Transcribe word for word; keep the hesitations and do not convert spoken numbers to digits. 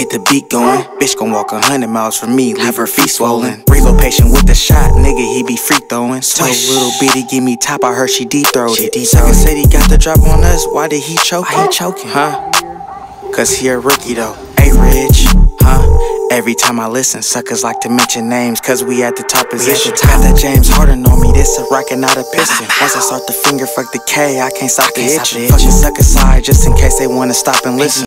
get the beat going. Bitch gon' walk a hundred miles from me, leave her feet swollen. Reload patient with the shot, nigga, he be free throwing. Told little bitty, give me top, I heard she deep throated. Sucker said he got the drop on us, why did he choke? Why he choking? Huh? Cause he a rookie though, ain't rich, huh? Every time I listen, suckers like to mention names, cause we at the top position. Got that James Harden on me, this a rocket, not a piston. Once I start the finger, fuck the K, I can't stop the itching. Fuck the sucker side, just in case they wanna stop and listen.